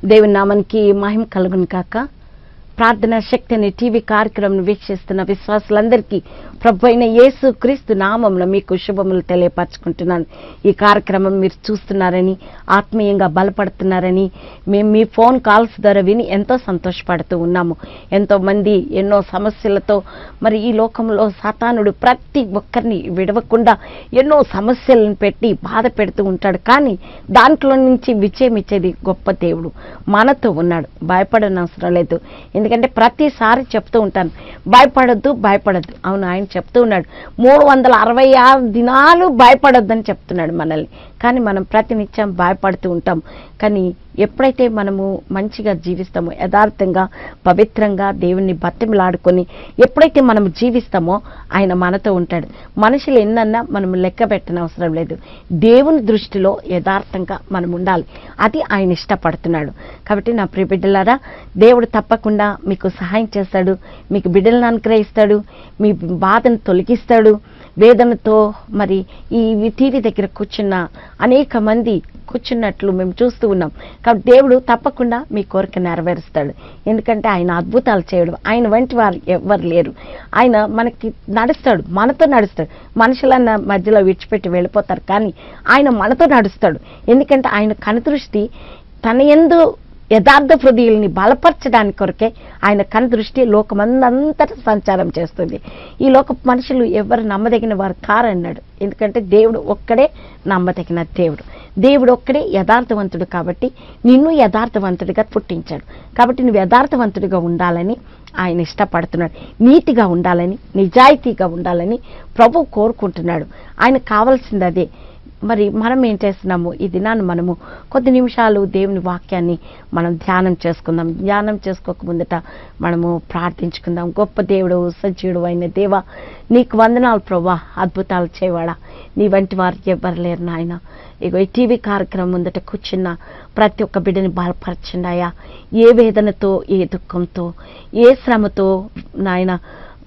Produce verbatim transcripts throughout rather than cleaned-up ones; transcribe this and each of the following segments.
దేవుని నామానికి మహిమ కలుగును కాక. ప్రార్థనా శక్తి అనే టీవీ కార్యక్రమం వీక్షిస్తున్న విశ్వాసులందరికీ ప్రభు అయిన యేసు క్రీస్తు నామంలో మీకు శుభములు తెలియపరచుకుంటున్నాను. ఈ కార్యక్రమం మీరు చూస్తున్నారని, ఆత్మీయంగా బలపడుతున్నారని మేము మీ ఫోన్ కాల్స్ ద్వారా విని ఎంతో సంతోషపడుతూ ఉన్నాము. ఎంతో మంది ఎన్నో సమస్యలతో మరి ఈ లోకంలో సాతానుడు ప్రతి ఒక్కరిని విడవకుండా ఎన్నో సమస్యలను పెట్టి బాధ పెడుతూ ఉంటాడు. కానీ దాంట్లో నుంచి విజయం ఇచ్చేది గొప్ప దేవుడు మనతో ఉన్నాడు. భయపడనవసరం లేదు. ఎందుకంటే ప్రతిసారి చెప్తూ ఉంటాను, భయపడొద్దు భయపడొద్దు. అవును, ఆయన చెప్తూ ఉన్నాడు మూడు వందల అరవై ఆరు దినాలు భయపడొద్దని చెప్తున్నాడు మనల్ని. కానీ మనం ప్రతినిత్యం భయపడుతూ ఉంటాం. కానీ ఎప్పుడైతే మనము మంచిగా జీవిస్తామో, యథార్థంగా పవిత్రంగా దేవుణ్ణి బతిమలాడుకొని ఎప్పుడైతే మనం జీవిస్తామో ఆయన మనతో ఉంటాడు. మనుషులు ఎన్నన్నా మనం లెక్క పెట్టనవసరం లేదు. దేవుని దృష్టిలో యథార్థంగా మనం ఉండాలి. అది ఆయన ఇష్టపడుతున్నాడు. కాబట్టి నా ప్రియ బిడ్డలారా, దేవుడు తప్పకుండా మీకు సహాయం చేస్తాడు, మీకు బిడ్డలను అనుగ్రహిస్తాడు, మీ బాధను తొలగిస్తాడు. వేదనతో మరి ఈ టీవీ దగ్గర కూర్చున్న అనేక మంది కూర్చున్నట్లు మేము చూస్తూ ఉన్నాం. కాబట్టి దేవుడు తప్పకుండా మీ కోరిక నెరవేరుస్తాడు. ఎందుకంటే ఆయన అద్భుతాలు చేయడం, ఆయన వంటి వారు ఎవ్వరు లేరు. ఆయన మనకి నడుస్తాడు, మనతో నడుస్తాడు. మనుషులన్న మధ్యలో విడిచిపెట్టి వెళ్ళిపోతారు, కానీ ఆయన మనతో నడుస్తాడు. ఎందుకంటే ఆయన కనుదృష్టి తన యందు యథార్థ హృదయుల్ని బలపరచడానికి కొరకే ఆయన కనుదృష్టి లోకమందంతటా సంచారం చేస్తుంది. ఈ లోక మనుషులు ఎవరు నమ్మదగిన వారు కారన్నాడు. ఎందుకంటే దేవుడు ఒక్కడే నమ్మదగిన దేవుడు. దేవుడు ఒక్కడే యథార్థవంతుడు. కాబట్టి నిన్ను యథార్థవంతుడిగా పుట్టించాడు. కాబట్టి నువ్వు యథార్థవంతుడిగా ఉండాలని ఆయన ఇష్టపడుతున్నాడు. నీతిగా ఉండాలని, నిజాయితీగా ఉండాలని ప్రభువు కోరుకుంటున్నాడు. ఆయన కావాల్సింది అదే. మరి మనం ఏం చేస్తున్నాము? ఈ దినాన్ని మనము కొద్ది నిమిషాలు దేవుని వాక్యాన్ని మనం ధ్యానం చేసుకుందాం. ధ్యానం చేసుకోక ముందట మనము ప్రార్థించుకుందాం. గొప్ప దేవుడు, సజీవుడు అయిన దేవా, నీకు వందనాలు ప్రభువా. అద్భుతాలు చేయవాడా, నీ వంటి వారు ఎవ్వరు లేరు నాయన. ఇగో ఈ టీవీ కార్యక్రమం ముందట కూర్చున్న ప్రతి ఒక్క బిడ్డని బలపరచండి అయ్యా. ఏ వేదనతో, ఏ దుఃఖంతో, ఏ శ్రమతో నాయన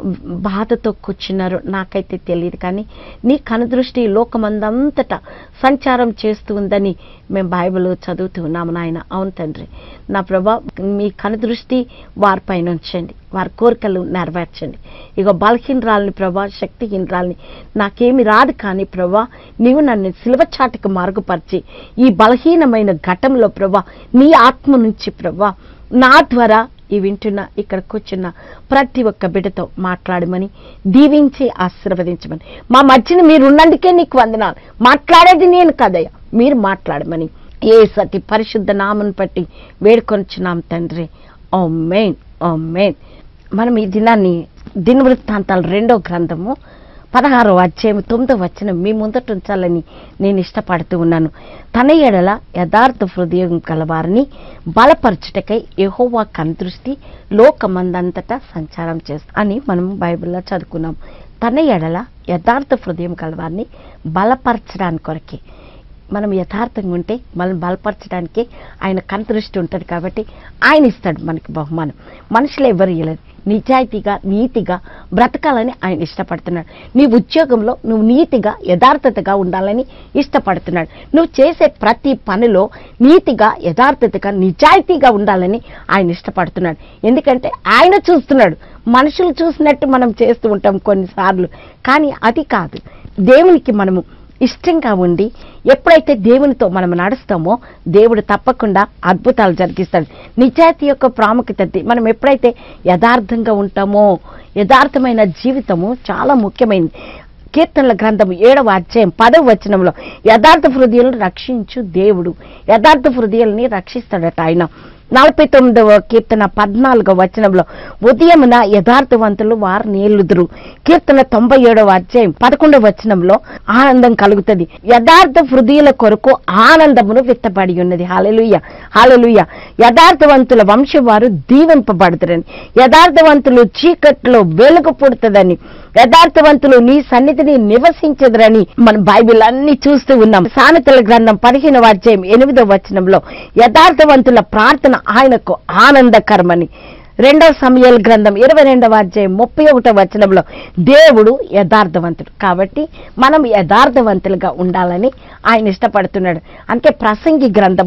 బాధతో కూర్చున్నారు నాకైతే తెలియదు. కానీ నీ కనుదృష్టి లోకమందంతటా సంచారం చేస్తూ ఉందని మేము బైబిల్ చదువుతూ ఉన్నాము నాయన. అవును తండ్రి, నా ప్రభా, మీ కనుదృష్టి వారిపైన ఉంచండి, వారి కోరికలు నెరవేర్చండి. ఇక బలహీనరాలని ప్రభా, శక్తిహీనరాలని, నాకేమి రాదు కానీ ప్రభా, నీవు నన్ను సిలువ చాటుకు మార్గపరిచి ఈ బలహీనమైన ఘటంలో ప్రభా నీ ఆత్మ నుంచి ప్రభా నా ద్వారా ఈ వింటున్న ఇక్కడ కూర్చున్న ప్రతి ఒక్క బిడ్డతో మాట్లాడమని, దీవించి ఆశీర్వదించమని, మా మధ్యన మీరు ఉన్నందుకే నీకు వందనాలు. మాట్లాడేది నేను కదయ్యా, మీరు మాట్లాడమని యేసు అతి పరిశుద్ధ నామను బట్టి వేడుకొనిచున్నాం తండ్రి. ఆమేన్, ఆమేన్. మనం ఈ దినాన్ని దినవృత్తాంతాలు రెండో గ్రంథము పదహారో అధ్యాయం తొమ్మిదో వచనం మీ ముందట ఉంచాలని నేను ఇష్టపడుతూ ఉన్నాను. తన ఎడల యథార్థ హృదయం గలవారిని బలపరచుటకై యెహోవా కనుదృష్టి లోకమందంతటా సంచారం చేస్తా అని మనం బైబిల్లో చదువుకున్నాం. తన ఎడల యథార్థ హృదయం గలవారిని బలపరచడానికి కొరకే, మనం యథార్థంగా ఉంటే మనం బలపరచడానికి ఆయన కనుదృష్టి ఉంటుంది. కాబట్టి ఆయన ఇస్తాడు మనకి బహుమానం. మనుషులు ఎవరు ఇవ్వలేదు. నిజాయితీగా, నీతిగా బ్రతకాలని ఆయన ఇష్టపడుతున్నాడు. నీ ఉద్యోగంలో నువ్వు నీతిగా, యథార్థతగా ఉండాలని ఇష్టపడుతున్నాడు. నువ్వు చేసే ప్రతి పనిలో నీతిగా, యథార్థతగా, నిజాయితీగా ఉండాలని ఆయన ఇష్టపడుతున్నాడు. ఎందుకంటే ఆయన చూస్తున్నాడు. మనుషులు చూసినట్టు మనం చేస్తూ ఉంటాం కొన్నిసార్లు, కానీ అది కాదు. దేవునికి మనము ఇష్టంగా ఉండి ఎప్పుడైతే దేవునితో మనం నడుస్తామో దేవుడు తప్పకుండా అద్భుతాలు జరిగిస్తాడు. నిజాయితీ యొక్క ప్రాముఖ్యత, మనం ఎప్పుడైతే యథార్థంగా ఉంటామో, యథార్థమైన జీవితము చాలా ముఖ్యమైనది. కీర్తనల గ్రంథము ఏడవ అధ్యాయం పదవ వచనంలో యథార్థ హృదయాలను రక్షించు దేవుడు, యథార్థ హృదయాలని రక్షిస్తాడట ఆయన. నలభై తొమ్మిదవ కీర్తన పద్నాలుగవ వచనంలో ఉదయమున యథార్థవంతులు వారు నేలుదురు. కీర్తన తొంభై ఏడవ అధ్యాయం పదకొండవ వచనంలో ఆనందం కలుగుతుంది. యథార్థ హృదయుల కొరకు ఆనందమును విత్తబడి ఉన్నది. హల్లెలూయా, హల్లెలూయా. యథార్థవంతుల వంశం వారు దీవింపబడుతారని, యథార్థవంతులు చీకట్లో వెలుగు పుడుతుందని, యథార్థవంతులు నీ సన్నిధిని నివసించదురని మనం బైబిల్ అన్ని చూస్తూ ఉన్నాం. సామెతల గ్రంథం పదిహేనవ అధ్యాయం ఎనిమిదవ వచనంలో యథార్థవంతుల ప్రార్థన ఆయనకు ఆనందకరమని, రెండవ సమూయేలు గ్రంథం ఇరవై రెండవ అధ్యాయం ముప్పై ఒకటవ వచనంలో దేవుడు యథార్థవంతుడు. కాబట్టి మనం యథార్థవంతులుగా ఉండాలని ఆయన ఇష్టపడుతున్నాడు. అంటే ప్రసంగి గ్రంథము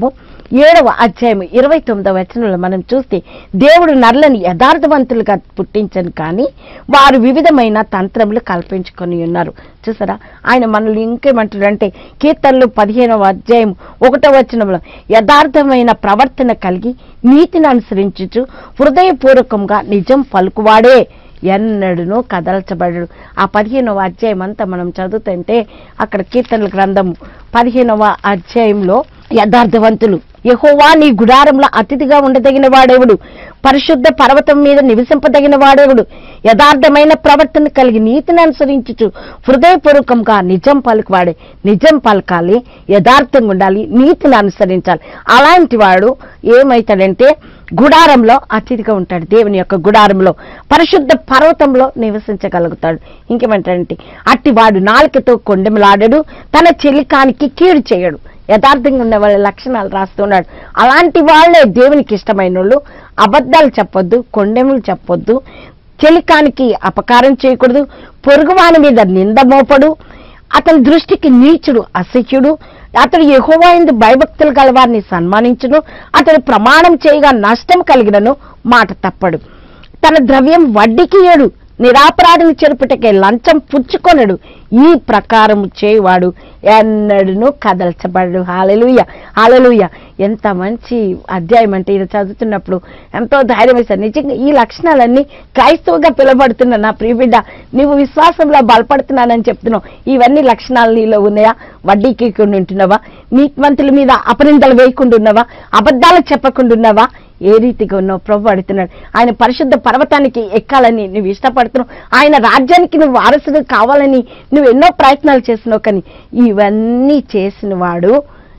ఏడవ అధ్యాయం ఇరవై తొమ్మిదవ వచనంలో మనం చూస్తే దేవుడు నరులను యథార్థవంతులుగా పుట్టించను కానీ వారు వివిధమైన తంత్రములు కల్పించుకొని ఉన్నారు. చూసారా, ఆయన మనల్ని ఇంకేమంటాడంటే కీర్తనలు పదిహేనవ అధ్యాయం ఒకటవ వచనంలో యథార్థమైన ప్రవర్తన కలిగి నీతిని అనుసరించుచు హృదయపూర్వకంగా నిజం పలుకువాడే ఎన్నడూనూ కదల్చబడడు. ఆ పదిహేనవ అధ్యాయం అంతా మనం చదువుతుంటే అక్కడ కీర్తనల గ్రంథం పదిహేనవ అధ్యాయంలో యథార్థవంతులు, యెహోవా నీ గుడారంలో అతిథిగా ఉండదగిన వాడెవడు, పరిశుద్ధ పర్వతం మీద నివసింపదగిన వాడెవడు, యథార్థమైన ప్రవర్తన కలిగి నీతిని అనుసరించుచు హృదయపూర్వకంగా నిజం పలుకువాడే. నిజం పలకాలి, యథార్థంగా ఉండాలి, నీతిని అనుసరించాలి. అలాంటి వాడు ఏమవుతాడంటే గుడారంలో అతిథిగా ఉంటాడు. దేవుని యొక్క గుడారంలో పరిశుద్ధ పర్వతంలో నివసించగలుగుతాడు. ఇంకేమంటాడంటే అట్టి వాడు నాలుకతో కొండెములాడడు, తన చెలికానికి కీడు చేయడు. యథార్థంగా ఉన్న వాళ్ళ లక్షణాలు రాస్తున్నాడు. అలాంటి వాళ్ళే దేవునికి ఇష్టమైన వాళ్ళు. అబద్ధాలు చెప్పొద్దు, కొండెములు చెప్పొద్దు, చెలికానికి అపకారం చేయకూడదు, పొరుగువాని మీద నింద మోపడు, అతని దృష్టికి నీచుడు అసహ్యుడు, అతడు యెహోవా యందు భయభక్తులు గలవారిని సన్మానించును, అతడు ప్రమాణం చేయగా నష్టం కలిగినను మాట తప్పడు, తన ద్రవ్యం వడ్డీకి ఇయ్యడు, నిరాపరాధిని చెరుపుటకే లంచం పుచ్చుకొనడు, ఈ ప్రకారం చేయవాడు ఎన్నడూనూ కదల్చబడడు. హల్లెలూయా, హల్లెలూయా. ఎంత మంచి అధ్యాయం అంటే ఇది చదువుతున్నప్పుడు ఎంతో ధైర్యం వేశారు. నిజంగా ఈ లక్షణాలన్నీ క్రైస్తవుగా పిలువబడుతున్నా నా ప్రియబిడ్డ, నువ్వు విశ్వాసంలో బలపడుతున్నానని చెప్తున్నావు. ఇవన్నీ లక్షణాలు నీలో ఉన్నాయా? వడ్డీకి ఉంటున్నావా? నీతిమంతుల మీద అపనిందలు వేయకుండా ఉన్నావా? అబద్ధాలు చెప్పకుండా ఉన్నావా? ఏ రీతిగా ఉన్నావు? ప్రభు అడుగుతున్నాడు. ఆయన పరిశుద్ధ పర్వతానికి ఎక్కాలని నువ్వు ఇష్టపడుతున్నావు, ఆయన రాజ్యానికి నువ్వు వారసుడు కావాలని నువ్వు ఎన్నో ప్రయత్నాలు చేస్తున్నావు, కానీ ఇవన్నీ చేసిన వాడు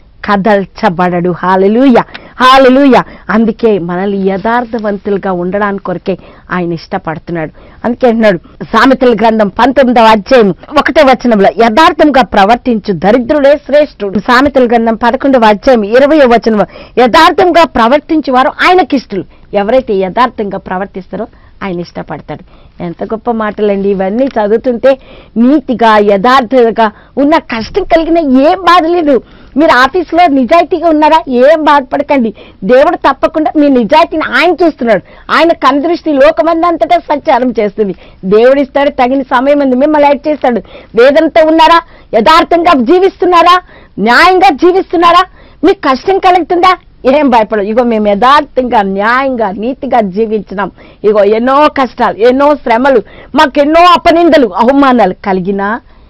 కదల్చబడడు. హల్లెలూయా, హల్లెలూయా. అందుకే మనల్ని యథార్థవంతులుగా ఉండడానికి కొరకే ఆయన ఇష్టపడుతున్నాడు. అందుకే అంటున్నాడు సామెతల గ్రంథం పంతొమ్మిదవ అధ్యాయం ఒకటో వచనంలో యథార్థంగా ప్రవర్తించు దరిద్రుడే శ్రేష్ఠుడు. సామెతల గ్రంథం పదకొండవ అధ్యాయం ఇరవయో వచనంలో యథార్థంగా ప్రవర్తించే వారు ఆయనకిష్టులు. ఎవరైతే యథార్థంగా ప్రవర్తిస్తారో ఆయన ఇష్టపడతాడు. ఎంత గొప్ప మాటలండి ఇవన్నీ చదువుతుంటే. నీతిగా యథార్థంగా ఉన్న కష్టం కలిగిన ఏం బాధ లేదు. మీరు ఆఫీస్లో నిజాయితీగా ఉన్నారా? ఏం బాధపడకండి. దేవుడు తప్పకుండా మీ నిజాయితీని ఆయన చూస్తున్నాడు. ఆయన కనుదృష్టి లోకమందంతటా సంచారం చేస్తుంది. దేవుడు ఇస్తాడు, తగిన సమయం అంది మిమ్మల్ని యాడ్ చేస్తాడు. వేదంతో ఉన్నారా? యథార్థంగా జీవిస్తున్నారా? న్యాయంగా జీవిస్తున్నారా? మీకు కష్టం కలుగుతుందా? ఏం భయపడదు. ఇగో మేము యథార్థంగా న్యాయంగా నీతిగా జీవించినాం. ఇగో ఎన్నో కష్టాలు, ఎన్నో శ్రమలు, మాకెన్నో అపనిందలు అవమానాలు కలిగినా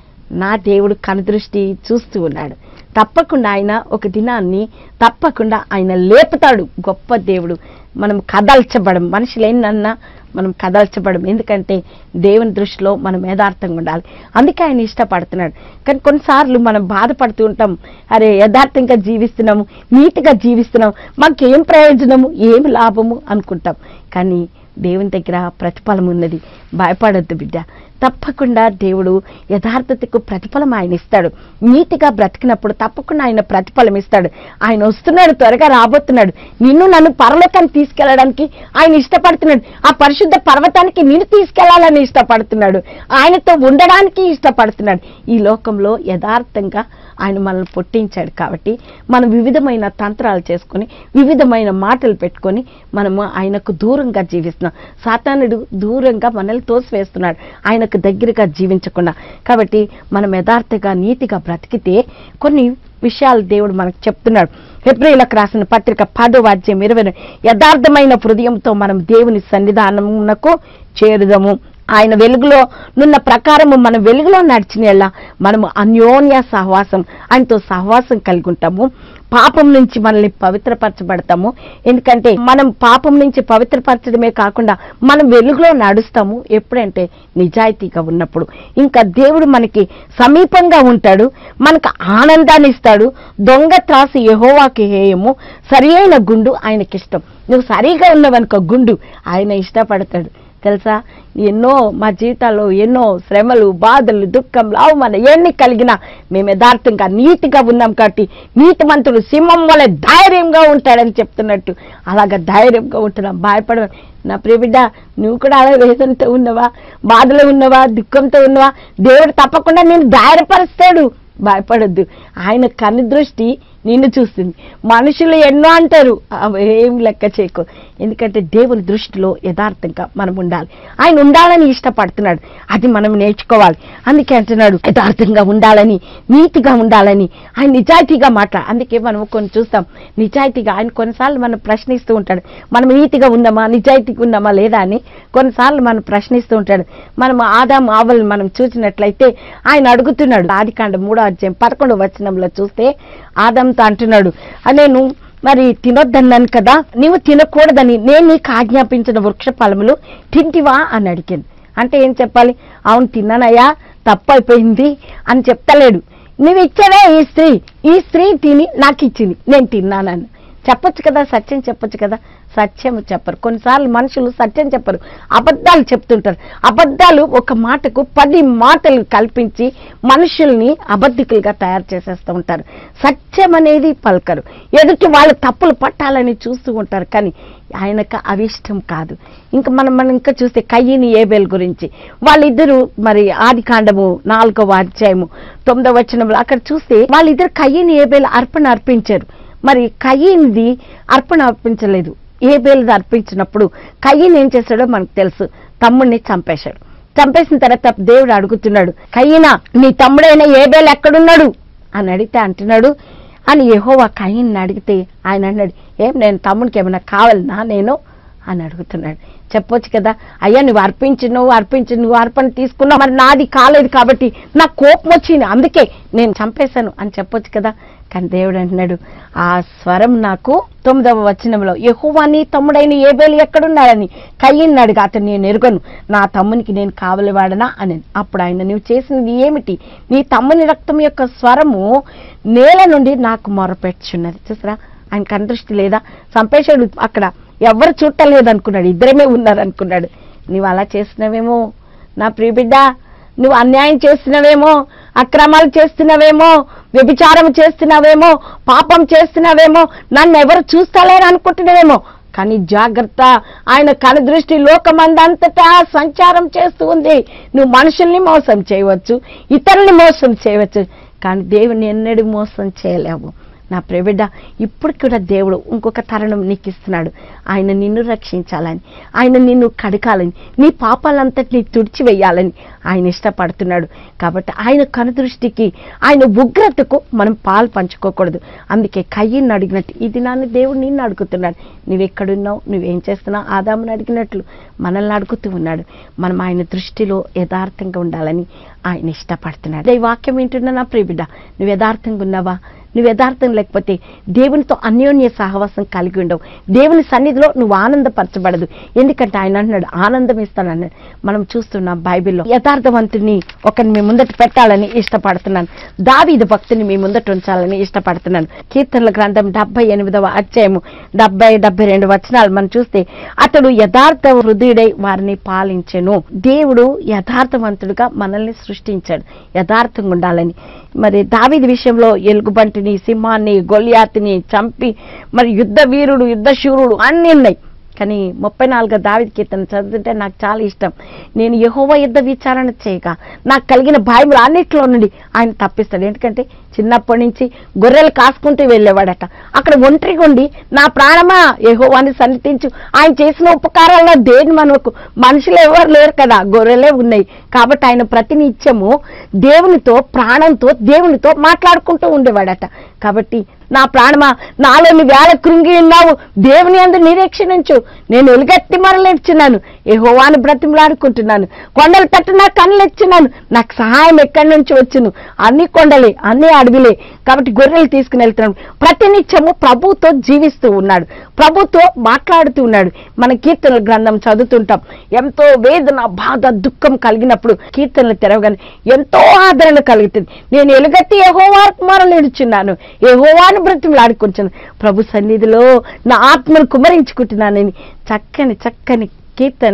నా దేవుడు కనుదృష్టి చూస్తూ ఉన్నాడు. తప్పకుండా ఆయన ఒక దినాన్ని తప్పకుండా ఆయన లేపుతాడు. గొప్ప దేవుడు. మనం కదల్చబడం, మనుషులు ఏంటన్నా మనం కదల్చబడం. ఎందుకంటే దేవుని దృష్టిలో మనం యథార్థంగా ఉండాలి. అందుకే ఆయన ఇష్టపడుతున్నాడు. కానీ కొన్నిసార్లు మనం బాధపడుతూ ఉంటాం, అరే యథార్థంగా జీవిస్తున్నాము, నీతిగా జీవిస్తున్నాము, మాకేం ప్రయోజనము, ఏం లాభము అనుకుంటాం. కానీ దేవుని దగ్గర ప్రతిఫలం ఉన్నది. భయపడొద్దు బిడ్డ. తప్పకుండా దేవుడు యథార్థతకు ప్రతిఫలం ఆయన ఇస్తాడు. నీతిగా బ్రతికినప్పుడు తప్పకుండా ఆయన ప్రతిఫలం ఇస్తాడు. ఆయన వస్తున్నాడు, త్వరగా రాబోతున్నాడు. నిన్ను నన్ను పరలోకానికి తీసుకెళ్లడానికి ఆయన ఇష్టపడుతున్నాడు. ఆ పరిశుద్ధ పర్వతానికి నిన్ను తీసుకెళ్లాలని ఇష్టపడుతున్నాడు. ఆయనతో ఉండడానికి ఇష్టపడుతున్నాడు. ఈ లోకంలో యథార్థంగా ఆయన మనల్ని పుట్టించాడు కాబట్టి మనం వివిధమైన తంత్రాలు చేసుకొని వివిధమైన మాటలు పెట్టుకొని మనము ఆయనకు దూరంగా జీవిస్తున్నాం. సాతానుడు దూరంగా మనల్ని తోసివేస్తున్నాడు, ఆయనకు దగ్గరగా జీవించకుండా. కాబట్టి మనం యథార్థంగా నీతిగా బ్రతికితే కొన్ని విషయాలు దేవుడు మనకు చెప్తున్నాడు. హెబ్రీయులకు రాసిన పత్రిక పదో అధ్యాయం ఇరవై యథార్థమైన హృదయంతో మనం దేవుని సన్నిధానమునకు చేరుదాము. ఆయన వెలుగులో నున్న ప్రకారము మనం వెలుగులో నడిచిన మనము అన్యోన్య సహవాసం, ఆయనతో సహవాసం కలిగి ఉంటాము. పాపం నుంచి మనల్ని పవిత్రపరచబడతాము. ఎందుకంటే మనం పాపం నుంచి పవిత్రపరచడమే కాకుండా మనం వెలుగులో నడుస్తాము. ఎప్పుడంటే నిజాయితీగా ఉన్నప్పుడు. ఇంకా దేవుడు మనకి సమీపంగా ఉంటాడు, మనకు ఆనందాన్ని ఇస్తాడు. దొంగ త్రాసు యెహోవాకి హేయము, సరి అయిన గుండు ఆయనకిష్టం. నువ్వు సరిగా ఉన్నవనుకో గుండు ఆయన ఇష్టపడతాడు. తెలుసా, ఎన్నో మా జీవితాల్లో ఎన్నో శ్రమలు, బాధలు, దుఃఖంలు, అవమానం ఎన్ని కలిగినా మేము యథార్థంగా నీతిగా ఉన్నాం కాబట్టి నీతిమంతుడు సింహం వల్ల ధైర్యంగా ఉంటాడని చెప్తున్నట్టు అలాగా ధైర్యంగా ఉంటున్నాం. భయపడ నా ప్రియబిడ్డ, నువ్వు కూడా అలా వేదనతో ఉన్నవా, బాధలో ఉన్నవా, దుఃఖంతో ఉన్నవా? దేవుడు తప్పకుండా నేను ధైర్యపరుస్తాడు. భయపడొద్దు. ఆయన కన్ను దృష్టి నిన్ను చూస్తుంది. మనుషులు ఎన్నో అంటారు, ఏం లెక్క చేయకు. ఎందుకంటే దేవుని దృష్టిలో యథార్థంగా మనం ఉండాలి. ఆయన ఉండాలని ఇష్టపడుతున్నాడు, అది మనం నేర్చుకోవాలి. అందుకే అంటున్నాడు యథార్థంగా ఉండాలని, నీతిగా ఉండాలని, ఆయన నిజాయితీగా మాట్లాడు. అందుకే మనం కొన్ని చూస్తాం నిజాయితీగా, ఆయన కొన్నిసార్లు మనం ప్రశ్నిస్తూ ఉంటాడు, మనం నీతిగా ఉన్నామా, నిజాయితీగా ఉన్నామా లేదా అని కొన్నిసార్లు మనం ప్రశ్నిస్తూ ఉంటాడు. మనం ఆదాం ఆవలను మనం చూసినట్లయితే ఆయన అడుగుతున్నాడు. ఆదికాండం మూడో అధ్యాయం పదకొండవ వచనంలో చూస్తే ఆదాంతో అంటున్నాడు, నేను మరి తినొద్దన్నాను కదా, నీవు తినకూడదని నేను నీకు ఆజ్ఞాపించిన వృక్ష ఫలములు తింటివా అని అడిగాను. అంటే ఏం చెప్పాలి? అవును తిన్నానయ్యా, తప్పు అయిపోయింది అని చెప్తలేడు. నువ్వు ఇచ్చావే ఈ స్త్రీ, ఈ స్త్రీ తిని నాకు ఇచ్చింది, నేను తిన్నానని చెప్పొచ్చు కదా, సత్యం చెప్పొచ్చు కదా. సత్యం చెప్పరు. కొన్నిసార్లు మనుషులు సత్యం చెప్పరు, అబద్ధాలు చెప్తుంటారు. అబద్ధాలు ఒక మాటకు పది మాటలు కల్పించి మనుషుల్ని అబద్ధికులుగా తయారు చేసేస్తూ ఉంటారు. సత్యం అనేది పలకరు, ఎదుటి వాళ్ళు తప్పులు పట్టాలని చూస్తూ ఉంటారు. కానీ ఆయనకు అవిష్టం కాదు. ఇంకా మనం మనం ఇంకా చూస్తే కయ్యని ఏబేల్ గురించి వాళ్ళిద్దరూ మరి ఆది కాండము నాలుగవ అధ్యాయము తొమ్మిదవ వచనంలో అక్కడ చూస్తే వాళ్ళిద్దరు కయ్యని ఏబేల్ అర్పణ అర్పించారు. మరి కయ్యనిది అర్పణ అర్పించలేదు, ఏబేల్ది అర్పించినప్పుడు కయ్యని ఏం చేశాడో మనకు తెలుసు, తమ్ముడిని చంపేశాడు. చంపేసిన తర్వాత దేవుడు అడుగుతున్నాడు, కయ్యనా నీ తమ్ముడైన ఏబేల్ ఎక్కడున్నాడు అని అడిగితే అంటున్నాడు అని యెహోవా కయ్యని అడిగితే ఆయన అన్నాడు, ఏం నేను తమ్ముడికి ఏమైనా కావాలనా నేను అని అడుగుతున్నాడు. చెప్పొచ్చు కదా, అయ్యా నువ్వు అర్పించి నువ్వు అర్పించి నువ్వు అర్పణ తీసుకున్నావు, మరి నాది కాలేదు కాబట్టి నాకు కోపం వచ్చింది అందుకే నేను చంపేశాను అని చెప్పొచ్చు కదా. కానీ దేవుడు అంటున్నాడు, ఆ స్వరం నాకు తొమ్మిదవ వచనంలో యెహోవా నీ తమ్ముడైన ఏబేలు ఎక్కడున్నాడని కయ్యని అడిగా, అతను నేను ఎరుగను, నా తమ్మునికి నేను కావలివాడనా అని. అప్పుడు ఆయన నువ్వు చేసినది ఏమిటి, నీ తమ్ముని రక్తం యొక్క స్వరము నేల నుండి నాకు మొరపెట్టుచున్నది. చూసారా, ఆయన కందృష్టి లేదా, చంపేశాడు, అక్కడ ఎవరు చూడలేదు అనుకున్నాడు, ఇద్దరమే ఉన్నారు అనుకున్నాడు. నువ్వు అలా చేస్తున్నావేమో నా ప్రియ బిడ్డ, నువ్వు అన్యాయం చేస్తున్నావేమో, అక్రమాలు చేస్తున్నావేమో, వ్యభిచారం చేస్తున్నావేమో, పాపం చేస్తున్నావేమో, నన్ను ఎవరు చూస్తలేరు అనుకుంటున్నావేమో. కానీ జాగ్రత్త, ఆయన కనుదృష్టి లోకమందంతటా సంచారం చేస్తూ ఉంది. నువ్వు మనుషుల్ని మోసం చేయవచ్చు, ఇతరుల్ని మోసం చేయవచ్చు, కానీ దేవుని ఎన్నడూ మోసం చేయలేవు. నా ప్రియబిడ్డ, ఇప్పుడు కూడా దేవుడు ఇంకొక తరుణం నీకు ఇస్తున్నాడు. ఆయన నిన్ను రక్షించాలని, ఆయన నిన్ను కడకాలని, నీ పాపాలంతటినీ తుడిచివేయాలని ఆయన ఇష్టపడుతున్నాడు. కాబట్టి ఆయన కనుదృష్టికి, ఆయన ఉగ్రతకు మనం పాలు పంచుకోకూడదు. అందుకే కయ్యని అడిగినట్టు ఇది నాన్న దేవుడు నిన్ను అడుగుతున్నాడు, నువ్వెక్కడున్నావు, నువ్వేం చేస్తున్నావు, ఆదాముని అడిగినట్లు మనల్ని అడుగుతూ ఉన్నాడు. మనం ఆయన దృష్టిలో యథార్థంగా ఉండాలని ఆయన ఇష్టపడుతున్నాడు. ఈ వాక్యం వింటున్నా నా ప్రియబిడ్డ, నువ్వు యథార్థంగా ఉన్నావా? నువ్వు యథార్థం లేకపోతే దేవునితో అన్యోన్య సహవాసం కలిగి ఉండవు. దేవుని సన్నిధిలో నువ్వు ఆనందపరచబడదు. ఎందుకంటే ఆయన అంటున్నాడు ఆనందం ఇస్తానన్నాడు. మనం చూస్తున్నాం బైబిల్లో యథార్థవంతుని ఒకరిని మీ ముందట పెట్టాలని ఇష్టపడుతున్నాను, దావీదు భక్తుని మీ ముందట ఉంచాలని ఇష్టపడుతున్నాను. కీర్తనల గ్రంథం డెబ్బై ఎనిమిదవ అధ్యాయము డెబ్బై డెబ్బై రెండు వచనాలు మనం చూస్తే అతడు యథార్థ హృదయుడై వారిని పాలించెను. దేవుడు యథార్థవంతుడుగా మనల్ని సృష్టించాడు యథార్థంగా ఉండాలని. మరి దావీదు విషయంలో ఎలుగుబంటిని, సింహాన్ని, గొల్యాతుని చంపి మరి యుద్ధ వీరుడు, యుద్ధ శూరుడు అన్నీ ఉన్నాయి. కానీ ముప్పై నాలుగో దావీదు కీర్తన చదువుతుంటే నాకు చాలా ఇష్టం. నేను యెహోవా యుద్ధ విచారణ చేయగా నాకు కలిగిన భయములు అన్నిట్లో నుండి ఆయన తప్పిస్తాడు. ఎందుకంటే చిన్నప్పటి నుంచి గొర్రెలు కాసుకుంటూ వెళ్ళేవాడట. అక్కడ ఒంటరిగా ఉండి నా ప్రాణమా యెహోవాని సన్నిధించు, ఆయన చేసిన ఉపకారాల్లో దేని మనకు మనుషులు ఎవరు లేరు కదా, గొర్రెలే ఉన్నాయి. కాబట్టి ఆయన ప్రతినిత్యము దేవునితో, ప్రాణంతో, దేవునితో మాట్లాడుకుంటూ ఉండేవాడట. కాబట్టి నా ప్రాణమా నాలోని వేళ కృంగి ఉన్నావు, దేవుని యందు నిరీక్షించు, నేను ఎలుగెత్తి మరలిచ్చున్నాను, యెహోవాను బ్రతిమలాడుకుంటున్నాను, కొండలు తట్టు నా కన్నులు ఇచ్చున్నాను, నాకు సహాయం ఎక్కడి నుంచి వచ్చును, అన్ని కొండలే అన్ని అడవిలే. కాబట్టి గొర్రెలు తీసుకుని వెళ్తున్నాడు. ప్రతినిత్యము ప్రభుతో జీవిస్తూ ఉన్నాడు, ప్రభుతో మాట్లాడుతూ ఉన్నాడు. మన కీర్తనల గ్రంథం చదువుతుంటాం, ఎంతో వేదన, బాధ, దుఃఖం కలిగినప్పుడు కీర్తనలు తెరవగానే ఎంతో ఆదరణ కలుగుతుంది. నేను ఎలుగెత్తి యెహోవాకు మొరలిడుచున్నాను, యెహోవాను బ్రతిమలాడుకుంటున్నాను, ప్రభు సన్నిధిలో నా ఆత్మను కుమరించుకుంటున్నానని చక్కని చక్కని కీర్తనలు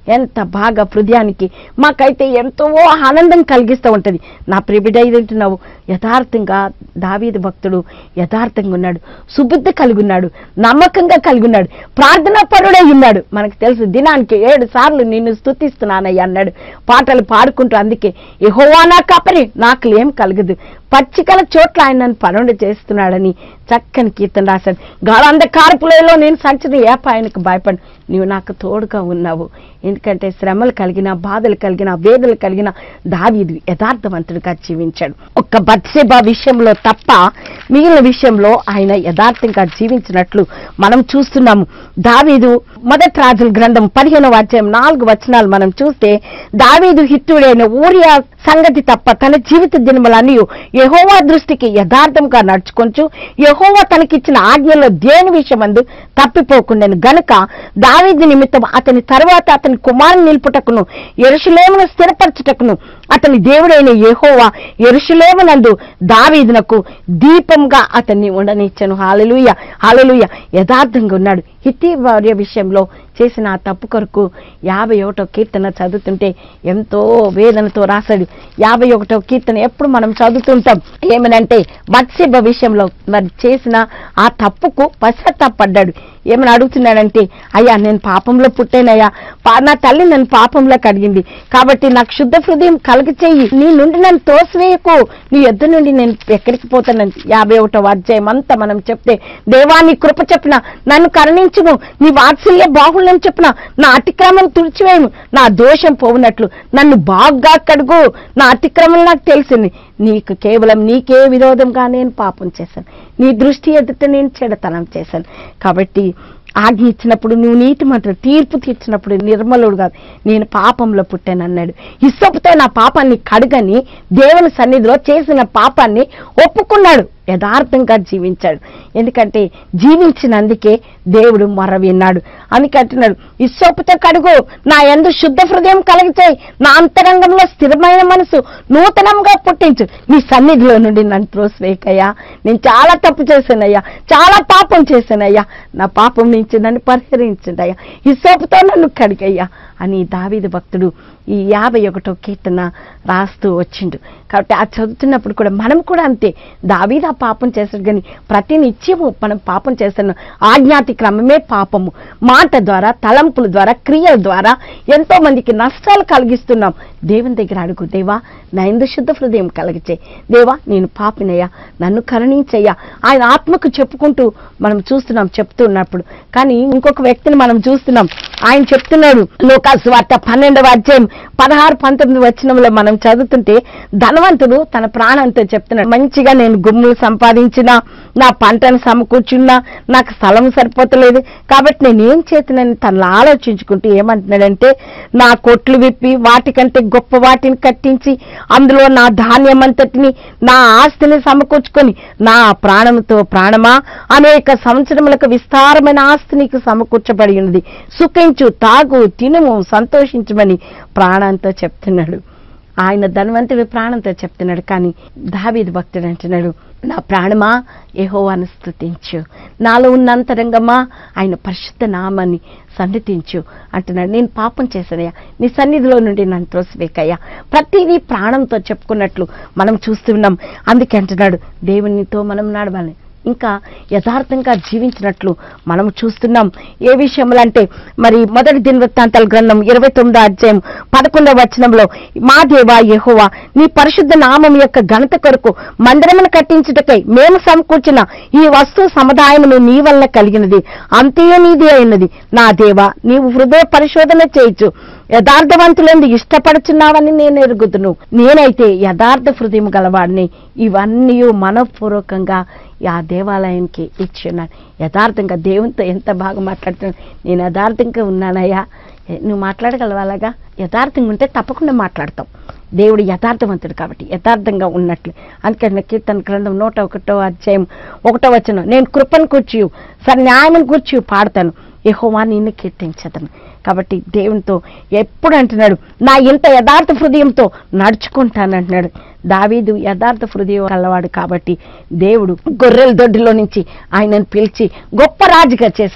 ఎంత బాగా హృదయానికి మాకైతే ఎంతో ఆనందం కలిగిస్తూ ఉంటుంది. నా ప్రిబిడ ఏంటున్నావు, యథార్థంగా దావీదు భక్తుడు యథార్థంగా ఉన్నాడు, సుబుద్ధి కలిగి ఉన్నాడు, నమ్మకంగా కలిగి ఉన్నాడు, ప్రార్థనా పరుడై ఉన్నాడు. మనకు తెలుసు దినానికి ఏడు సార్లు నిన్ను స్తుతిస్తున్నానయ్యా అన్నాడు పాటలు పాడుకుంటూ. అందుకే యెహోవా నా కాపరి, నాకు ఏం కలగదు, పచ్చికల చోట్ల ఆయన నన్ను పనుండి చేస్తున్నాడని చక్కని కీర్తన రాశాడు. గాఢంధకారపులలో నేను సంచిన ఏ పాయనకు భయపడి, నీవు నాకు తోడుగా ఉన్నావు. ఎందుకంటే శ్రమలు కలిగిన, బాధలు కలిగిన, వేదనలు కలిగిన దావీదు యథార్థవంతుడిగా జీవించాడు. ఒక్క బత్షెబా విషయంలో తప్ప మిగిలిన విషయంలో ఆయన యథార్థంగా జీవించినట్లు మనం చూస్తున్నాము. దావీదు మొదటి రాజుల గ్రంథం పదిహేనవ అధ్యాయం నాలుగు వచనాలు మనం చూస్తే, దావీదు హిత్తుడైన ఊరియా సంగతి తప్ప తన జీవిత దినములన్నీ యెహోవా దృష్టికి యథార్థంగా నడుచుకొంచు యెహోవా తనకిచ్చిన ఆజ్ఞలో దేని విషయమందు తప్పిపోకుండాను గనుక దావీదు నిమిత్తం అతని తర్వాత అతని కుమారుని నిలుపుటకును యెరూషలేమును స్థిరపరచుటకును అతని దేవుడైన యెహోవా యెరూషలేమునందు దావీదునకు దీపంగా అతన్ని ఉండనిచ్చను. హల్లెలూయా, హల్లెలూయా. యథార్థంగా ఉన్నాడు. హిత్తీ భార్య విషయంలో చేసిన ఆ తప్పు కొరకు యాభై ఒకటో కీర్తన చదువుతుంటే ఎంతో వేదనతో రాశాడు. యాభై ఒకటో కీర్తన ఎప్పుడు మనం చదువుతుంటాం. ఏమనంటే బత్షెబ విషయంలో మరి చేసిన ఆ తప్పుకు పశ్చాత్తాపడ్డాడు. ఏమని అడుగుతున్నాడంటే, అయ్యా నేను పాపంలో పుట్టానయ్యా, నా తల్లి నన్ను పాపంలో కడిగింది కాబట్టి నాకు శుద్ధ హృదయం కలుగ చెయ్యి, నీ నుండి నన్ను తోసివేయకు, నీ యొద్ద నుండి నేను ఎక్కడికి పోతానని యాభై ఒకటో అధ్యాయం అంతా మనం చెప్తే, దేవా నీ కృప చెప్పిన నన్ను కరుణించుము, నీ వాత్సల్య బాహుళ్యం చెప్పిన నా అతిక్రమం తుడిచివేయము, నా దోషం పోవునట్లు నన్ను బాగా కడుగు, నా అతిక్రమం నాకు తెలిసింది, నీకు కేవలం నీకే విరోధంగా నేను పాపం చేశాను, నీ దృష్టి ఎదుట నేను చెడతనం చేశాను. కాబట్టి ఆజ్ఞ ఇచ్చినప్పుడు నువ్వు నీతి మంత్రులు తీర్పు తీర్చినప్పుడు నిర్మలుడు కాదు, నేను పాపంలో పుట్టానన్నాడు. హిస్సోపుతో నా పాపాన్ని కడుగని దేవుని సన్నిధిలో చేసిన పాపాన్ని ఒప్పుకున్నాడు, యథార్థంగా జీవించాడు. ఎందుకంటే జీవించినందుకే దేవుడు మొర విన్నాడు. అందుకే అంటున్నాడు, హిస్సోపుతో కడుగు, నా యందు శుద్ధ హృదయం కలిగిచేయి, నా అంతరంగంలో స్థిరమైన మనసు నూతనంగా పుట్టించు, నీ సన్నిధిలో నుండి నన్ను త్రోసివేయకయ్యా, నేను చాలా తప్పు చేశానయ్యా, చాలా పాపం చేశానయ్యా, నా పాపం నుంచి నన్ను పరిహరించండియ్యా, హిస్సోపుతో నన్ను కడిగయ్యా అని దావీదు భక్తుడు ఈ యాభై ఒకటో కీర్తన రాస్తూ వచ్చిండు. కాబట్టి ఆ చదువుతున్నప్పుడు కూడా మనం కూడా అంతే, దావీదు ఆ పాపం చేస్తాడు కానీ ప్రతి నిత్యము మనం పాపం చేస్తున్నాం. ఆజ్ఞాతి క్రమమే పాపము, మాట ద్వారా, తలంపుల ద్వారా, క్రియల ద్వారా ఎంతో మందికి నష్టాలు కలిగిస్తున్నాం. దేవుని దగ్గర అడుగు, దేవా నా యందు శుద్ధ హృదయం కలిగిచే, దేవా నేను పాపినయ్యా, నన్ను కరుణించయ్యా, ఆయన ఆత్మకు చెప్పుకుంటూ మనం చూస్తున్నాం చెప్తున్నప్పుడు. కానీ ఇంకొక వ్యక్తిని మనం చూస్తున్నాం, ఆయన చెప్తున్నాడు లూకాసు వార్త పన్నెండవ అధ్యాయం పదహారు పంతొమ్మిది వచనంలో మనం చదువుతుంటే, ధనవంతుడు తన ప్రాణంతో చెప్తున్నాడు, మంచిగా నేను గుమ్ములు సంపాదించినా, నా పంటను సమకూర్చున్నా, నాకు స్థలం సరిపోతలేదు కాబట్టి నేను ఏం చేతునని తనలో ఆలోచించుకుంటూ ఏమంటున్నాడంటే, నా కొట్లు విప్పి వాటికంటే గొప్ప వాటిని కట్టించి అందులో నా ధాన్యం అంతటిని, నా ఆస్తిని సమకూర్చుకొని, నా ప్రాణంతో ప్రాణమా అనేక సంవత్సరములకు విస్తారమైన ఆస్తి నీకు సమకూర్చబడి ఉన్నది, సుఖించు, తాగు, తినుము, సంతోషించమని ప్రాణంతో చెప్తున్నాడు. ఆయన ధనవంతుడు ప్రాణంతో చెప్తున్నాడు. కానీ దావీదు భక్తుడు అంటున్నాడు, నా ప్రాణమా యెహోవాను స్తుతించు, నాలో ఉన్నంతరంగమా ఆయన పరిశుద్ధ నామాన్ని సన్నిధించు అంటున్నాడు. నేను పాపం చేశానయ్యా, నీ సన్నిధిలో నుండి నన్ను త్రోసివేకయ్యా, ప్రతిదీ ప్రాణంతో చెప్పుకున్నట్లు మనం చూస్తున్నాం. అందుకే అంటున్నాడు, దేవునితో మనం నడవాలి, ఇంకా యథార్థంగా జీవించినట్లు మనం చూస్తున్నాం. ఏ విషయంలో అంటే మరి మొదటి దినవృత్తాంతాల గ్రంథం ఇరవై తొమ్మిదో అధ్యాయం పదకొండవ వచనంలో, మా దేవా యెహోవా నీ పరిశుద్ధ నామం యొక్క ఘనత కొరకు మందిరమును కట్టించుటకై మేము సమకూర్చిన ఈ వస్తువు సముదాయమును నీ వలన కలిగినది, అంతయే నీది అయినది. నా దేవా నీవు హృదయ పరిశోధన చేయొచ్చు, యథార్థవంతులందు ఇష్టపడుచున్నావని నేను ఎరుగుదును. నేనైతే యథార్థ హృదయం గలవాడిని, ఇవన్నీ మనఃపూర్వకంగా ఆ దేవాలయానికి ఇచ్చున్నాను. యథార్థంగా దేవునితో ఎంత బాగా మాట్లాడుతున్నాను, నేను యథార్థంగా ఉన్నానయ్యా. నువ్వు మాట్లాడగలవాలాగా? యథార్థంగా ఉంటే తప్పకుండా మాట్లాడతాం. దేవుడు యథార్థవంతుడు కాబట్టి యథార్థంగా ఉన్నట్లు. అందుకని కీర్తన గ్రంథం నూట ఒకటో అధ్యాయం ఒకటో వచనం, నేను కృపను కూర్చి సన్యాయమును కూర్చి పాడతాను, యెహోవా నిన్ను కీర్తించదను. కాబట్టి దేవునితో ఎప్పుడు అంటున్నాడు, నా ఇంత యథార్థ హృదయంతో నడుచుకుంటానంటున్నాడు. దావీదు యథార్థ హృదయం కలవాడు కాబట్టి దేవుడు గొర్రెల దొడ్డిలో నుంచి ఆయనను పిలిచి గొప్ప రాజుగా చేశాడు.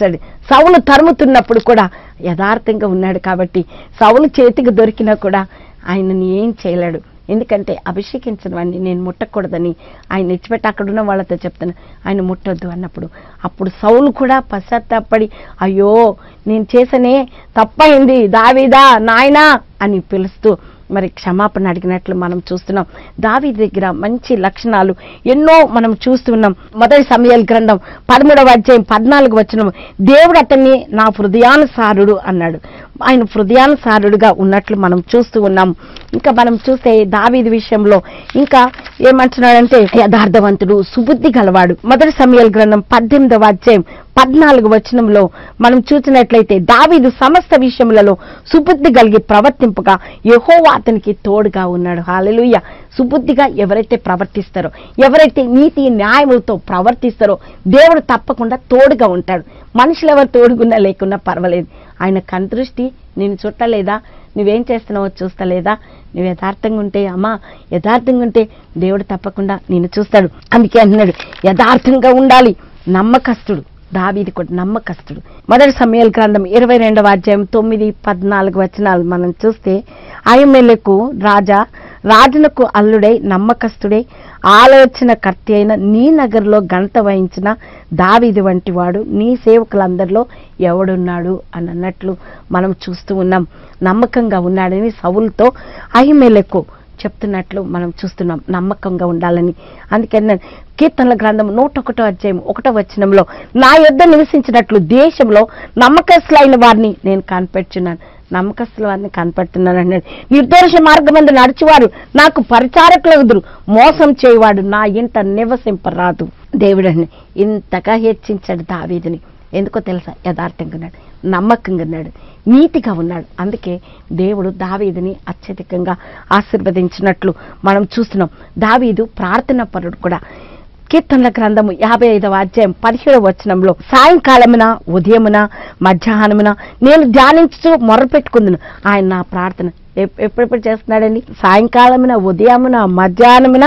సౌలు తరుముతున్నప్పుడు కూడా యథార్థంగా ఉన్నాడు కాబట్టి సౌలు చేతికి దొరికినా కూడా ఆయనని ఏం చేయలేడు. ఎందుకంటే అభిషేకించిన వాడిని నేను ముట్టకూడదని ఆయన ఇచ్చిపెట్టి అక్కడున్న వాళ్ళతో చెప్తాను, ఆయన ముట్టొద్దు అన్నప్పుడు అప్పుడు సౌలు కూడా పశ్చాత్తాపడి అయ్యో నేను చేసనే తప్పైంది దావీదా నాయనా అని పిలుస్తూ మరి క్షమాపణ అడిగినట్లు మనం చూస్తున్నాం. దావీదు దగ్గర మంచి లక్షణాలు ఎన్నో మనం చూస్తున్నాం. మొదటి సమూయేలు గ్రంథం పదమూడవ అధ్యాయం పద్నాలుగు వచనం, దేవుడు అతన్ని నా హృదయానుసారుడు అన్నాడు. ఆయన హృదయానుసారుడుగా ఉన్నట్లు మనం చూస్తూ ఉన్నాం. ఇంకా మనం చూస్తే దావీదు విషయంలో ఇంకా ఏమంటున్నాడంటే యథార్థవంతుడు, సుబుద్ధి గలవాడు. మొదటి సమూయేలు గ్రంథం పద్దెనిమిదవ అధ్యాయం పద్నాలుగు వచనంలో మనం చూసినట్లయితే దావీదు సమస్త విషయములలో సుబుద్ధి కలిగి ప్రవర్తింపగా యెహోవా అతనికి తోడుగా ఉన్నాడు. హల్లెలూయా. సుబుద్ధిగా ఎవరైతే ప్రవర్తిస్తారో, ఎవరైతే నీతి న్యాయములతో ప్రవర్తిస్తారో దేవుడు తప్పకుండా తోడుగా ఉంటాడు. మనుషులు ఎవరు తోడుగున్నా లేకున్నా పర్వాలేదు, ఆయన కందృష్టి నేను చుట్టలేదా, నువ్వేం చేస్తున్నావో చూస్తలేదా, నువ్వు యథార్థంగా ఉంటే అమ్మా యథార్థంగా ఉంటే దేవుడు తప్పకుండా నేను చూస్తాడు. అందుకే అంటున్నాడు యథార్థంగా ఉండాలి, నమ్మకస్తుడు. దావీదు కూడా నమ్మకస్తుడు. మొదటి సమూయేలు గ్రంథం ఇరవై రెండవ అధ్యాయం తొమ్మిది పద్నాలుగు వచనాలు మనం చూస్తే అహిమెలెకు రాజా రాజునకు అల్లుడై నమ్మకస్తుడై ఆలోచన కర్త అయిన నీ నగరులో ఘనత వహించిన దావీదు వంటి వాడు నీ సేవకులందరిలో ఎవడున్నాడు అని అన్నట్లు మనం చూస్తూ ఉన్నాం. నమ్మకంగా ఉన్నాడని సౌలుతో అహిమెలెకు చెప్తున్నట్లు మనం చూస్తున్నాం, నమ్మకంగా ఉండాలని. అందుకని కీర్తనల గ్రంథం నూట ఒకటో అధ్యాయం ఒకటో వచనంలో నా యొద్ద నివసించినట్లు దేశంలో నమ్మకస్తులైన వారిని నేను కనిపెట్టుచున్నాను. నమ్మకస్తుల వారిని కనపడుతున్నాను అన్నాడు. నిర్దోష మార్గమందు నడిచేవారు నాకు పరిచారకులగుదురు, మోసం చేయవాడు నా ఇంట నివసింపరాదు. దేవుడని ఇంతగా హెచ్చించాడు దావీదుని. ఎందుకో తెలుసా? యథార్థంగా ఉన్నాడు, నమ్మకంగా ఉన్నాడు, నీతిగా ఉన్నాడు. అందుకే దేవుడు దావీదుని అత్యధికంగా ఆశీర్వదించినట్లు మనం చూస్తున్నాం. దావీదు ప్రార్థన పరుడు కూడా. కీర్తనల గ్రంథము యాభై ఐదవ అధ్యాయం పదిహేడవ వచనంలో సాయంకాలమున ఉదయమున మధ్యాహ్నమున నేను ధ్యానించు మొరపెట్టుకుందును. ఆయన నా ప్రార్థన ఎప్పుడెప్పుడు చేస్తున్నాడండి? సాయంకాలమున ఉదయమున మధ్యాహ్నమున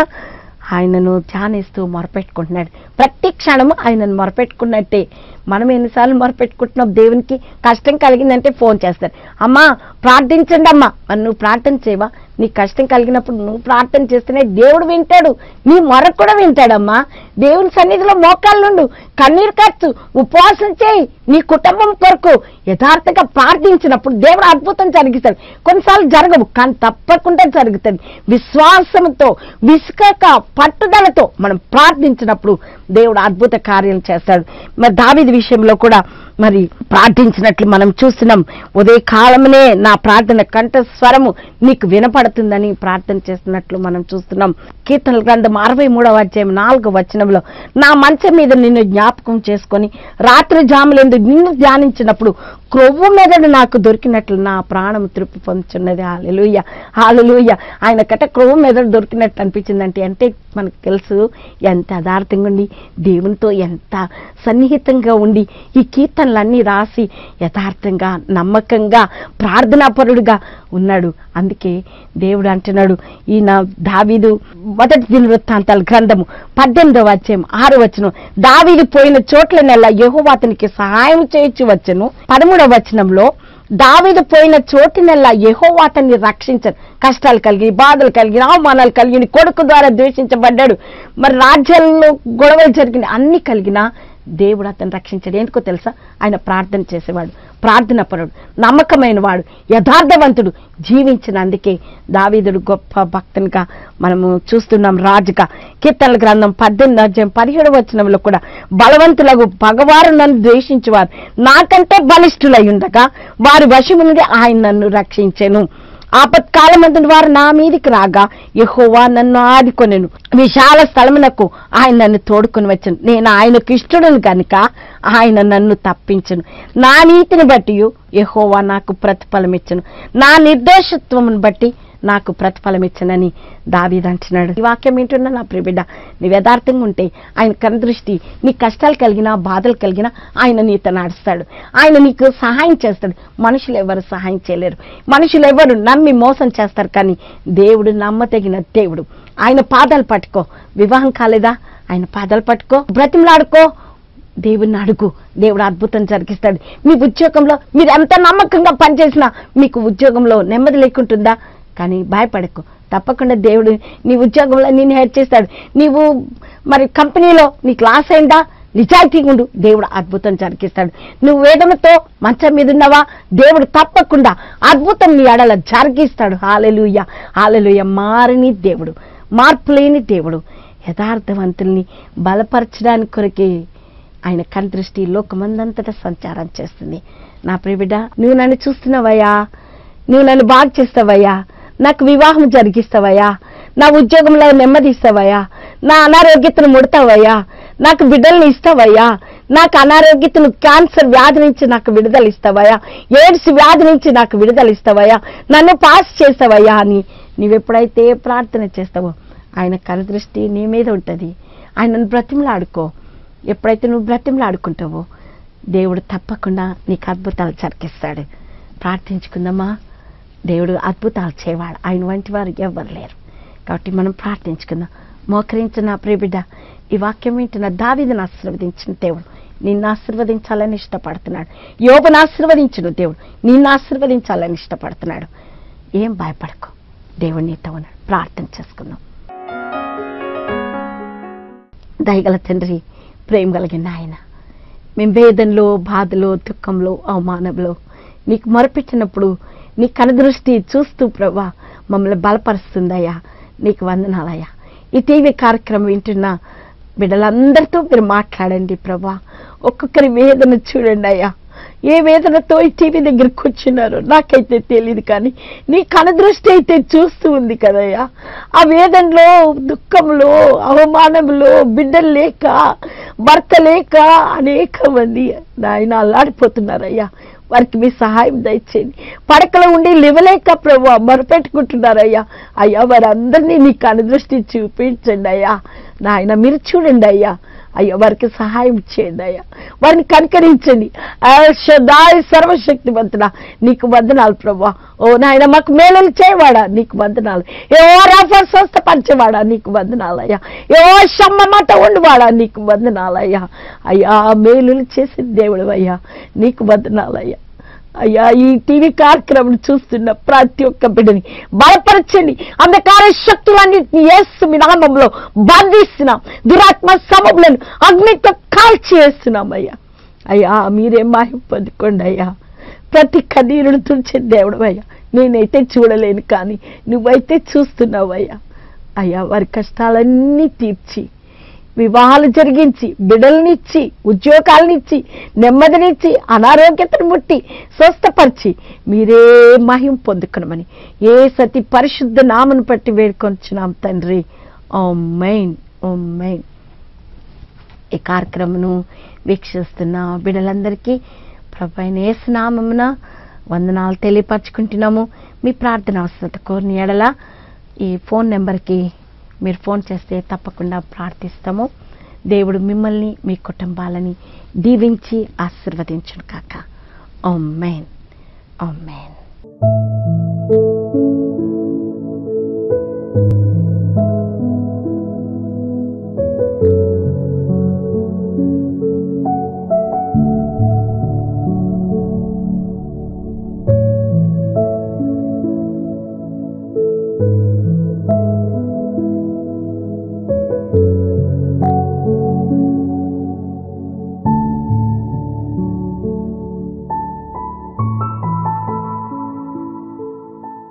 ఆయనను ధ్యానిస్తూ మొరపెట్టుకుంటున్నాడు. ప్రతి క్షణము ఆయనను మొరపెట్టుకున్నట్టే. మనం ఎన్నిసార్లు మొరపెట్టుకుంటున్నాం? దేవునికి కష్టం కలిగిందంటే ఫోన్ చేస్తారు, అమ్మా ప్రార్థించండి అమ్మా. మరి నువ్వు ప్రార్థన చేయవా? నీకు కష్టం కలిగినప్పుడు నువ్వు ప్రార్థన చేస్తేనే దేవుడు వింటాడు, నీ మొర కూడా వింటాడమ్మా. దేవుని సన్నిధిలో మోకాళ్ళ నుండు కన్నీరు ఖర్చు ఉపవాసం చేయి. నీ కుటుంబం కొరకు యథార్థంగా ప్రార్థించినప్పుడు దేవుడు అద్భుతం జరిగిస్తాడు. కొన్నిసార్లు జరగవు, కానీ తప్పకుండా జరుగుతుంది. విశ్వాసంతో విసుకక పట్టుదలతో మనం ప్రార్థించినప్పుడు దేవుడు అద్భుత కార్యాలు చేస్తాడు. మరి దావీదు విషయంలో కూడా మరి ప్రార్థించినట్లు మనం చూస్తున్నాం. ఉదయ కాలమునే నా ప్రార్థన కంఠ స్వరము నీకు వినపడుతుందని ప్రార్థన చేస్తున్నట్లు మనం చూస్తున్నాం. కీర్తనల గ్రంథం అరవై మూడవ అధ్యాయం నాలుగో వచనంలో నా మంచం మీద నిన్ను జ్ఞాపకం చేసుకొని రాత్రి జాములందు నిన్ను ధ్యానించినప్పుడు క్రొవ్వు మెదడు నాకు దొరికినట్లు నా ప్రాణం తృప్తి పొందుచున్నది. హల్లెలూయా, హల్లెలూయా. ఆయన కట్ట క్రొవ్వు మెదడు దొరికినట్టు అనిపించిందంటే అంటే మనకు తెలుసు ఎంత యథార్థంగా ఉండి దేవునితో ఎంత సన్నిహితంగా ఉండి ఈ కీర్తనలన్నీ రాసి యథార్థంగా నమ్మకంగా ప్రార్థనాపరుడుగా ఉన్నాడు. అందుకే దేవుడు అంటున్నాడు, ఈయన దావీదు మొదటి దినవృత్తాంతాల గ్రంథము పద్దెనిమిదవ అధ్యాయం ఆరు వచనం, దావీదు పోయిన చోట్ల నెల యెహోవా అతనికి సహాయం చేయొచ్చు వచ్చను. పదమూడవ వచనంలో దావీదు పోయిన చోటి నెల యెహోవా అతన్ని రక్షించను. కష్టాలు కలిగి బాధలు కలిగి అవమానాలు కలిగి కొడుకు ద్వారా ద్వేషించబడ్డాడు, మరి రాజ్యాల్లో గొడవలు జరిగిన అన్ని కలిగినా దేవుడు అతను రక్షించాడు. ఎందుకో తెలుసా? ఆయన ప్రార్థన చేసేవాడు, ప్రార్థన పరుడు, నమ్మకమైన వాడు, యథార్థవంతుడు జీవించినందుకే దావీదుడు గొప్ప భక్తునిగా మనము చూస్తున్నాం, రాజుగా. కీర్తనల గ్రంథం పద్దెనిమిది అధ్యాయం పదిహేడు వచనంలో కూడా బలవంతులకు పగవారు నన్ను ద్వేషించేవారు నాకంటే బలిష్ఠులై ఉండగా వారి వశము నుండి ఆయన నన్ను రక్షించెను. ఆపత్కాలమందు వారు నా మీదికి రాగా యెహోవా నన్ను ఆదుకొనెను. విశాల స్థలమునకు ఆయన నన్ను తోడుకొని వచ్చను. నేను ఆయనకు ఇష్టడును కనుక ఆయన నన్ను తప్పించను. నా నీతిని బట్టి యెహోవా నాకు ప్రతిఫలం ఇచ్చను, నా నిర్దోషత్వమును బట్టి నాకు ప్రతిఫలం ఇచ్చనని దావీదు అంటున్నాడు. ఈ వాక్యం ఏంటున్నా నా ప్రియబిడ్డ, నీవు యథార్థంగా ఉంటే ఆయన కనుదృష్టి నీ కష్టాలు కలిగినా బాధలు కలిగినా ఆయన నీతో నడుస్తాడు, ఆయన నీకు సహాయం చేస్తాడు. మనుషులు ఎవరు సహాయం చేయలేరు, మనుషులు ఎవరు నమ్మి మోసం చేస్తారు, కానీ దేవుడు నమ్మదగిన దేవుడు. ఆయన పాదాలు పట్టుకో. వివాహం కాలేదా? ఆయన పాదాలు పట్టుకో, బ్రతిమలాడుకో. దేవుని అడుగు, దేవుడు అద్భుతం జరిగిస్తాడు. మీ ఉద్యోగంలో మీరు ఎంత నమ్మకంగా పనిచేసినా మీకు ఉద్యోగంలో నెమ్మది లేకుంటుందా? కానీ భయపడకు, తప్పకుండా దేవుడు నీ ఉద్యోగంలో నేను హెల్ప్ చేస్తాడు. నీవు మరి కంపెనీలో నీకు లాస్ అయిందా? నిజాయితీగా ఉండు, దేవుడు అద్భుతం జరిగిస్తాడు. నువ్వు వేదనతో మంచం మీద ఉన్నావా? దేవుడు తప్పకుండా అద్భుతం నీ ఎడల జరిగిస్తాడు. హల్లెలూయా, హల్లెలూయా. మారని దేవుడు, మార్పు లేని దేవుడు, యథార్థవంతుల్ని బలపరచడానికి కొరకే ఆయన కనుదృష్టి లోకమందంతటా సంచారం చేస్తుంది. నా ప్రియబిడ్డ, నువ్వు నన్ను చూస్తున్నావయ్యా, నువ్వు నన్ను బాగు చేస్తావయ్యా, నాకు వివాహం జరిగిస్తావయ్యా, నా ఉద్యోగంలో నెమ్మది ఇస్తావయ్యా, నా అనారోగ్యతను ముడతావయ్యా, నాకు బిడ్డల్ని ఇస్తావయ్యా, నాకు అనారోగ్యతను క్యాన్సర్ వ్యాధి నుంచి నాకు విడుదల ఇస్తావయ్యా, ఎయిడ్స్ వ్యాధి నుంచి నాకు విడుదల ఇస్తావయ్యా, నన్ను పాస్ చేస్తావయ్యా అని నీవెప్పుడైతే ప్రార్థన చేస్తావో ఆయన కనుదృష్టి నీ మీద ఉంటుంది. ఆయనను బ్రతిమలాడుకో. ఎప్పుడైతే నువ్వు బ్రతిమలాడుకుంటావో దేవుడు తప్పకుండా నీకు అద్భుతాలు జరిగిస్తాడు. ప్రార్థించుకుందామా? దేవుడు అద్భుతాలు చేయవాడు, ఆయన వంటి వారు ఎవరు లేరు. కాబట్టి మనం ప్రార్థించుకుందాం. మోకరించిన ప్రియబిడ్డ, ఈ వాక్యం వింటున్న దావీదును ఆశీర్వదించిన దేవుడు నిన్ను ఆశీర్వదించాలని ఇష్టపడుతున్నాడు. యోబును ఆశీర్వదించిన దేవుడు నిన్ను ఆశీర్వదించాలని ఇష్టపడుతున్నాడు. ఏం భయపడకు, దేవుడు నీతో ఉన్నాడు. ప్రార్థన చేసుకుందాం. దయగల తండ్రి, ప్రేమ కలిగిన ఆయన, మేము వేదనలో, బాధలో, దుఃఖంలో, అవమానంలో నీకు మొరపెట్టినప్పుడు నీ కనుదృష్టి చూస్తూ ప్రభా మమ్మల్ని బలపరుస్తుందయ్యా. నీకు వందనాలయ్యా. ఈ టీవీ కార్యక్రమం వింటున్న బిడ్డలందరితో మీరు మాట్లాడండి ప్రభా. ఒక్కొక్కరి వేదన చూడండి అయ్యా. ఏ వేదనతో ఈ టీవీ దగ్గర కూర్చున్నారో నాకైతే తెలియదు, కానీ నీ కనుదృష్టి అయితే చూస్తూ ఉంది కదయ్యా. ఆ వేదనలో, దుఃఖంలో, అవమానంలో బిడ్డలు లేక, భర్త లేక అనేక మంది నాయన అల్లాడిపోతున్నారయ్యా. వారికి మీ సహాయం దయచేయండి. పడకలో ఉండి లేవలేక ప్రభు మొరపెట్టుకుంటున్నారయ్యా. అయ్యా వారందరినీ నీ కనుదృష్టి చూపించండి అయ్యా. నాయన మీరు చూడండి అయ్యా. అయ్యా వారికి సహాయం చేయండి అయ్యా. వారిని కనికరించండి. షదాయ్ సర్వశక్తివంతుడా నీకు వందనాలు ప్రభా. ఓ నాయన మాకు మేలులు చేయవాడా నీకు వందనాలు. ఏవో రాఫా స్వస్థపరిచేవాడా నీకు వందనాలయ్యా. ఏవో షమ్మ మాట ఉండవాడా నీకు వందనాలయ్యా. అయ్యా మేలులు చేసిన దేవుడు అయ్యా, నీకు వందనాలయ్యా. అయ్యా ఈ టీవీ కార్యక్రమం చూస్తున్న ప్రతి ఒక్క బిడ్డని బలపరచండి. అంధకార శక్తులన్నింటినీ యేసు మీ నామములో బంధిస్తున్నాం. దురాత్మ సమములను అగ్నితో కాల్చి వేస్తున్నాం అయ్యా. అయ్యా మీరే మహిమ పొందుకోండి అయ్యా. ప్రతి కన్నీరును తుడిచే దేవుడు అయ్యా. నేనైతే చూడలేను, కానీ నువ్వైతే చూస్తున్నావు అయ్యా. అయ్యా వారి కష్టాలన్నీ తీర్చి, వివాహాలు జరిగించి, బిడ్డలనిచ్చి, ఉద్యోగాలనిచ్చి, నెమ్మదినిచ్చి, అనారోగ్యతను ముట్టి స్వస్థపరిచి మీరే మహిమ పొందుకునమని ఏ సతి పరిశుద్ధ నామను పట్టి వేడుకొంచున్నాం తండ్రి. ఆమేన్, ఆమేన్. ఈ కార్యక్రమను వీక్షిస్తున్న బిడ్డలందరికీ ప్రభువైన యేసు నామమున వందనాలు తెలియపరచుకుంటున్నాము. మీ ప్రార్థన అవసరత కోరిన ఎడల ఈ ఫోన్ నెంబర్కి మీరు ఫోన్ చేస్తే తప్పకుండా ప్రార్థిస్తాము. దేవుడు మిమ్మల్ని, మీ కుటుంబాలని దీవించి ఆశీర్వదించును కాక. ఆమేన్, ఆమేన్.